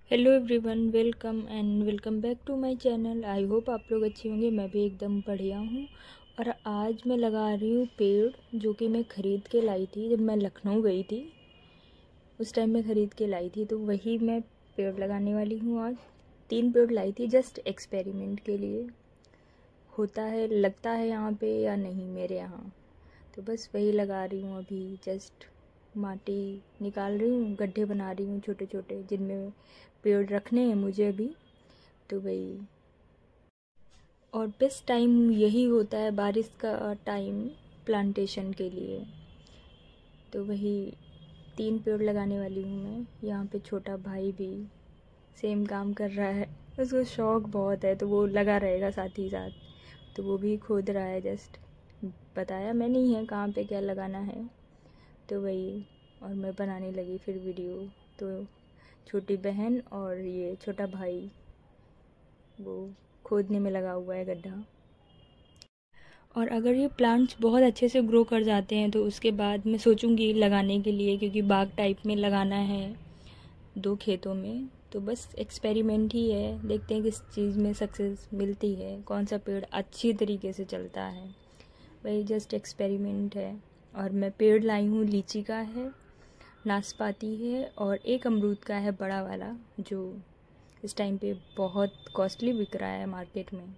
Hello everyone, welcome back to my channel. I hope आप लोग अच्छे होंगे। मैं भी एकदम बढ़िया हूँ। और आज मैं लगा रही हूँ पेड़, जो कि मैं ख़रीद के लाई थी जब मैं लखनऊ गई थी। उस टाइम मैं ख़रीद के लाई थी, तो वही मैं पेड़ लगाने वाली हूँ। आज 3 पेड़ लाई थी जस्ट एक्सपेरिमेंट के लिए, होता है लगता है यहाँ पे या नहीं मेरे यहाँ। तो बस वही लगा रही हूँ। अभी जस्ट माटी निकाल रही हूँ, गड्ढे बना रही हूँ छोटे छोटे, जिनमें पेड़ रखने हैं मुझे अभी। तो वही, और बेस्ट टाइम यही होता है, बारिश का टाइम, प्लांटेशन के लिए। तो वही 3 पेड़ लगाने वाली हूँ मैं। यहाँ पे छोटा भाई भी सेम काम कर रहा है, उसको शौक़ बहुत है, तो वो लगा रहेगा साथ ही साथ। तो वो भी खोद रहा है, जस्ट बताया मैंने ही है कहाँ पे क्या लगाना है। तो वही, और मैं बनाने लगी फिर वीडियो। तो छोटी बहन और ये छोटा भाई वो खोदने में लगा हुआ है गड्ढा। और अगर ये प्लांट्स बहुत अच्छे से ग्रो कर जाते हैं तो उसके बाद मैं सोचूंगी लगाने के लिए, क्योंकि बाग टाइप में लगाना है 2 खेतों में। तो बस एक्सपेरिमेंट ही है, देखते हैं किस चीज़ में सक्सेस मिलती है, कौन सा पेड़ अच्छी तरीके से चलता है। वही जस्ट एक्सपेरिमेंट है। और मैं पेड़ लाई हूँ, लीची का है, नाशपाती है, और एक अमरूद का है बड़ा वाला, जो इस टाइम पे बहुत कॉस्टली बिक रहा है मार्केट में।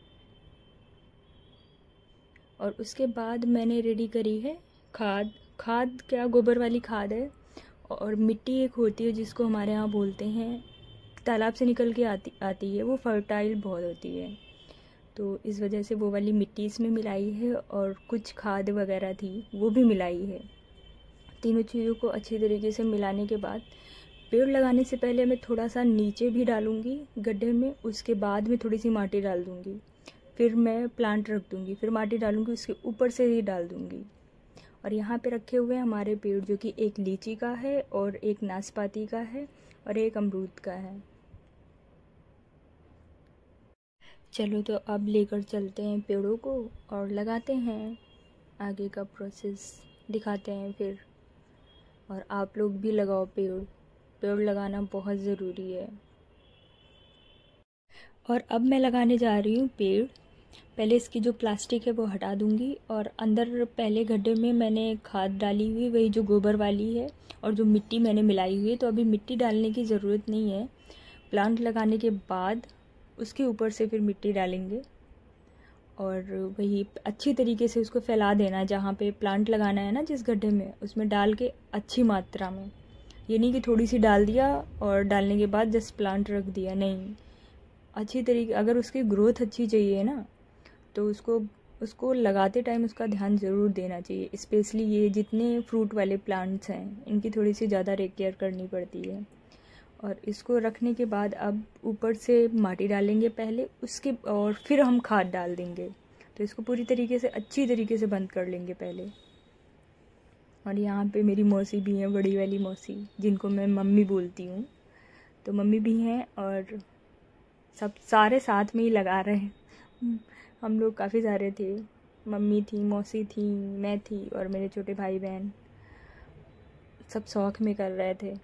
और उसके बाद मैंने रेडी करी है खाद। खाद क्या, गोबर वाली खाद है। और मिट्टी एक होती है जिसको हमारे यहाँ बोलते हैं, तालाब से निकल के आती है, वो फर्टाइल बहुत होती है। तो इस वजह से वो वाली मिट्टी इसमें मिलाई है, और कुछ खाद वगैरह थी वो भी मिलाई है। तीनों चीज़ों को अच्छी तरीके से मिलाने के बाद पेड़ लगाने से पहले मैं थोड़ा सा नीचे भी डालूँगी गड्ढे में, उसके बाद में थोड़ी सी माटी डाल दूँगी, फिर मैं प्लांट रख दूँगी, फिर माटी डालूँगी, उसके ऊपर से ही डाल दूँगी। और यहाँ पे रखे हुए हैं हमारे पेड़, जो कि एक लीची का है, और एक नाशपाती का है, और एक अमरूद का है। चलो तो अब लेकर चलते हैं पेड़ों को और लगाते हैं, आगे का प्रोसेस दिखाते हैं फिर। और आप लोग भी लगाओ पेड़, पेड़ लगाना बहुत ज़रूरी है। और अब मैं लगाने जा रही हूँ पेड़। पहले इसकी जो प्लास्टिक है वो हटा दूँगी, और अंदर पहले गड्ढे में मैंने खाद डाली हुई, वही जो गोबर वाली है, और जो मिट्टी मैंने मिलाई हुई है। तो अभी मिट्टी डालने की ज़रूरत नहीं है, प्लांट लगाने के बाद उसके ऊपर से फिर मिट्टी डालेंगे। और वही अच्छी तरीके से उसको फैला देना, जहाँ पे प्लांट लगाना है ना, जिस गड्ढे में, उसमें डाल के अच्छी मात्रा में। ये नहीं कि थोड़ी सी डाल दिया और डालने के बाद जस्ट प्लांट रख दिया, नहीं। अच्छी तरीके, अगर उसकी ग्रोथ अच्छी चाहिए ना, तो उसको लगाते टाइम उसका ध्यान ज़रूर देना चाहिए। स्पेशली ये जितने फ्रूट वाले प्लांट्स हैं, इनकी थोड़ी सी ज़्यादा केयर करनी पड़ती है। और इसको रखने के बाद अब ऊपर से माटी डालेंगे पहले, उसके और फिर हम खाद डाल देंगे। तो इसको पूरी तरीके से अच्छी तरीके से बंद कर लेंगे पहले। और यहाँ पे मेरी मौसी भी हैं, बड़ी वाली मौसी, जिनको मैं मम्मी बोलती हूँ। तो मम्मी भी हैं, और सब सारे साथ में ही लगा रहे हैं। हम लोग काफ़ी सारे थे, मम्मी थी, मौसी थी, मैं थी, और मेरे छोटे भाई बहन, सब शौक़ में कर रहे थे।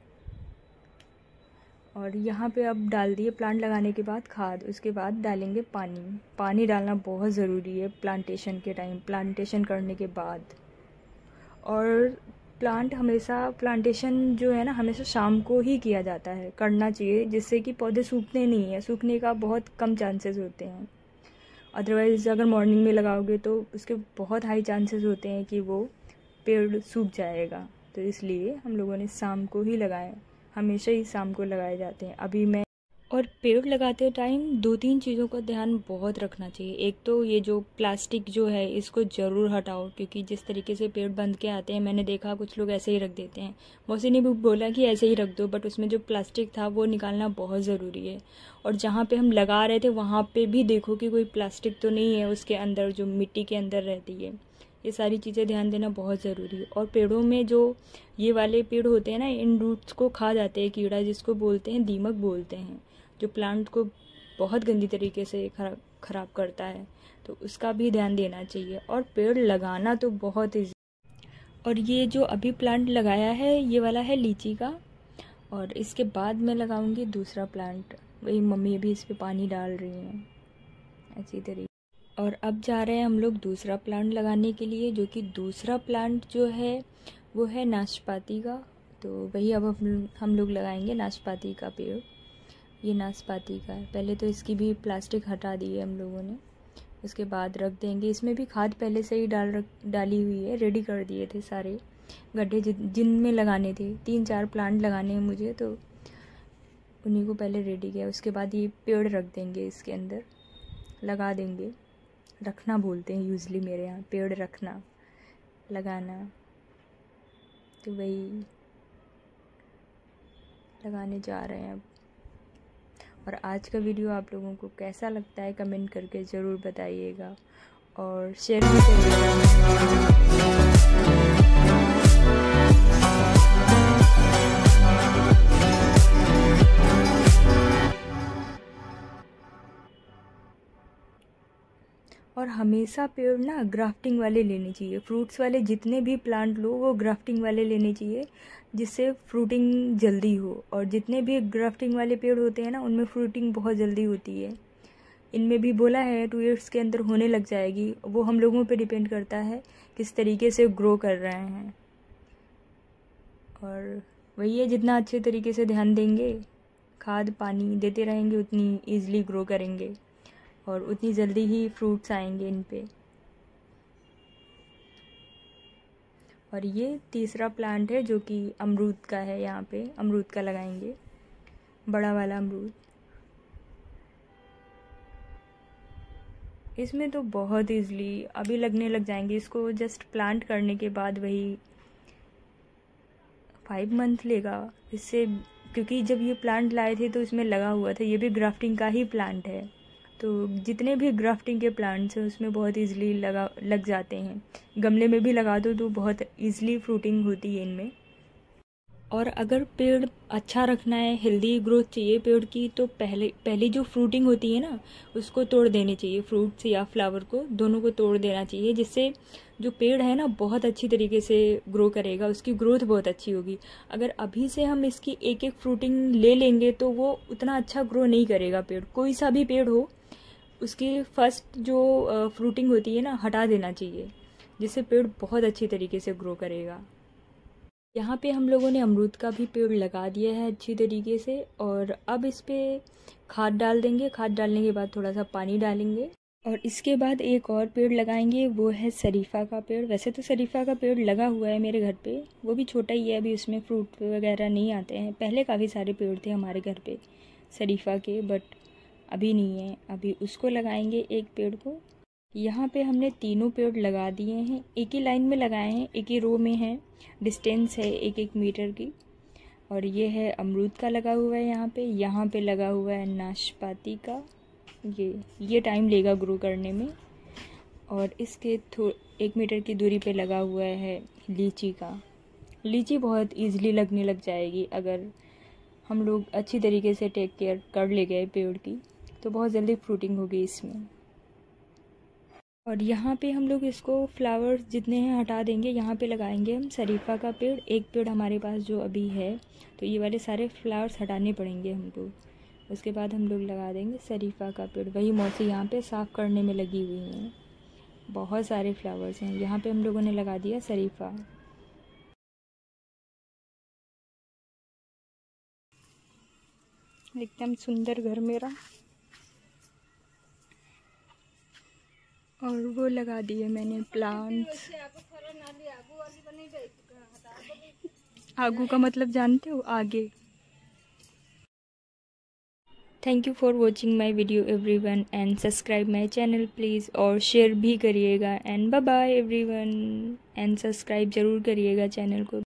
और यहाँ पे अब डाल दिए प्लांट लगाने के बाद खाद, उसके बाद डालेंगे पानी। पानी डालना बहुत ज़रूरी है प्लांटेशन के टाइम, प्लांटेशन करने के बाद। और प्लांटेशन जो है ना, हमेशा शाम को ही किया जाता है, करना चाहिए, जिससे कि पौधे सूखते नहीं हैं, सूखने का बहुत कम चांसेस होते हैं। अदरवाइज़ अगर मॉर्निंग में लगाओगे तो उसके बहुत हाई चांसेस होते हैं कि वो पेड़ सूख जाएगा। तो इसलिए हम लोगों ने शाम को ही लगाए, हमेशा ही शाम को लगाए जाते हैं। अभी मैं, और पेड़ लगाते टाइम 2-3 चीज़ों का ध्यान बहुत रखना चाहिए। एक तो ये जो प्लास्टिक जो है, इसको ज़रूर हटाओ, क्योंकि जिस तरीके से पेड़ बंध के आते हैं, मैंने देखा कुछ लोग ऐसे ही रख देते हैं। मौसी ने भी बोला कि ऐसे ही रख दो, बट उसमें जो प्लास्टिक था वो निकालना बहुत ज़रूरी है। और जहाँ पे हम लगा रहे थे वहाँ पे भी देखो कि कोई प्लास्टिक तो नहीं है उसके अंदर, जो मिट्टी के अंदर रहती है। ये सारी चीज़ें ध्यान देना बहुत ज़रूरी है। और पेड़ों में जो ये वाले पेड़ होते हैं ना, इन रूट्स को खा जाते हैं कीड़ा, जिसको बोलते हैं दीमक बोलते हैं, जो प्लांट को बहुत गंदी तरीके से ख़राब करता है। तो उसका भी ध्यान देना चाहिए। और पेड़ लगाना तो बहुत ईजी। और ये जो अभी प्लांट लगाया है, ये वाला है लीची का, और इसके बाद मैं लगाऊंगी दूसरा प्लांट। वही मम्मी अभी इस पे पानी डाल रही हैं ऐसी तरीके। और अब जा रहे हैं हम लोग दूसरा प्लांट लगाने के लिए, जो कि दूसरा प्लांट जो है वो है नाशपाती का। तो वही अब हम लोग लगाएंगे नाशपाती का पेड़। ये नाशपाती का है। पहले तो इसकी भी प्लास्टिक हटा दी है हम लोगों ने, उसके बाद रख देंगे। इसमें भी खाद पहले से ही डाली हुई है, रेडी कर दिए थे सारे गड्ढे जिनमें लगाने थे। 3-4 प्लांट लगाने हैं मुझे, तो उन्हीं को पहले रेडी किया। उसके बाद ये पेड़ रख देंगे, इसके अंदर लगा देंगे। रखना बोलते हैं यूजली मेरे यहाँ, पेड़ रखना, लगाना। तो वही लगाने जा रहे हैं अब। और आज का वीडियो आप लोगों को कैसा लगता है कमेंट करके ज़रूर बताइएगा और शेयर भी करिएगा। और हमेशा पेड़ ना ग्राफ्टिंग वाले लेने चाहिए। फ्रूट्स वाले जितने भी प्लांट लो वो ग्राफ्टिंग वाले लेने चाहिए, जिससे फ्रूटिंग जल्दी हो। और जितने भी ग्राफ्टिंग वाले पेड़ होते हैं ना, उनमें फ्रूटिंग बहुत जल्दी होती है। इनमें भी बोला है 2 ईयर्स के अंदर होने लग जाएगी। वो हम लोगों पे डिपेंड करता है किस तरीके से ग्रो कर रहे हैं। और वही है, जितना अच्छे तरीके से ध्यान देंगे, खाद पानी देते रहेंगे, उतनी ईज़िली ग्रो करेंगे और उतनी जल्दी ही फ्रूट्स आएंगे इन पे। और ये तीसरा प्लांट है जो कि अमरूद का है। यहाँ पे अमरूद का लगाएंगे, बड़ा वाला अमरूद। इसमें तो बहुत ईज़िली अभी लगने लग जाएंगे। इसको जस्ट प्लांट करने के बाद वही 5 मंथ लेगा इससे, क्योंकि जब ये प्लांट लाए थे तो इसमें लगा हुआ था। ये भी ग्राफ्टिंग का ही प्लांट है। तो जितने भी ग्राफ्टिंग के प्लांट्स हैं उसमें बहुत इजीली लग जाते हैं। गमले में भी लगा दो तो बहुत इजीली फ्रूटिंग होती है इनमें। और अगर पेड़ अच्छा रखना है, हेल्दी ग्रोथ चाहिए पेड़ की, तो पहली जो फ्रूटिंग होती है ना, उसको तोड़ देनी चाहिए। फ्रूट्स या फ्लावर को, दोनों को तोड़ देना चाहिए, जिससे जो पेड़ है ना बहुत अच्छी तरीके से ग्रो करेगा, उसकी ग्रोथ बहुत अच्छी होगी। अगर अभी से हम इसकी एक एक फ्रूटिंग ले लेंगे तो वो उतना अच्छा ग्रो नहीं करेगा पेड़। कोई सा भी पेड़ हो, उसकी फर्स्ट जो फ्रूटिंग होती है ना हटा देना चाहिए, जिससे पेड़ बहुत अच्छी तरीके से ग्रो करेगा। यहाँ पे हम लोगों ने अमरूद का भी पेड़ लगा दिया है अच्छी तरीके से। और अब इस पर खाद डाल देंगे। खाद डालने के बाद थोड़ा सा पानी डालेंगे और इसके बाद एक और पेड़ लगाएंगे, वो है शरीफा का पेड़। वैसे तो शरीफा का पेड़ लगा हुआ है मेरे घर पे, वो भी छोटा ही है, अभी उसमें फ्रूट वगैरह नहीं आते हैं। पहले काफ़ी सारे पेड़ थे हमारे घर पे शरीफा के, बट अभी नहीं है। अभी उसको लगाएंगे एक पेड़ को। यहाँ पे हमने तीनों पेड़ लगा दिए हैं, एक ही लाइन में लगाए हैं, एक ही रो में है, डिस्टेंस है 1-1 मीटर की। और ये है अमरूद का लगा हुआ है यहाँ पे लगा हुआ है नाशपाती का। ये टाइम लेगा ग्रो करने में। और इसके 1 मीटर की दूरी पे लगा हुआ है लीची का। लीची बहुत ईजिली लगने लग जाएगी अगर हम लोग अच्छी तरीके से टेक केयर कर ले गए पेड़ की, तो बहुत जल्दी फ्रूटिंग होगी इसमें। और यहाँ पे हम लोग इसको फ्लावर्स जितने हैं हटा देंगे। यहाँ पे लगाएंगे हम शरीफा का पेड़। एक पेड़ हमारे पास जो अभी है, तो ये वाले सारे फ्लावर्स हटाने पड़ेंगे हमको। उसके बाद हम लोग लगा देंगे शरीफा का पेड़। वही मौसी यहाँ पे साफ़ करने में लगी हुई हैं, बहुत सारे फ्लावर्स हैं। यहाँ पे हम लोगों ने लगा दिया शरीफा। एकदम सुंदर घर मेरा। और वो लगा दिए मैंने प्लांट्स। आगू का मतलब जानते हो? आगे। Thank you for watching my video everyone and subscribe my channel please. और शेयर भी करिएगा। And bye bye everyone, and subscribe ज़रूर करिएगा चैनल को।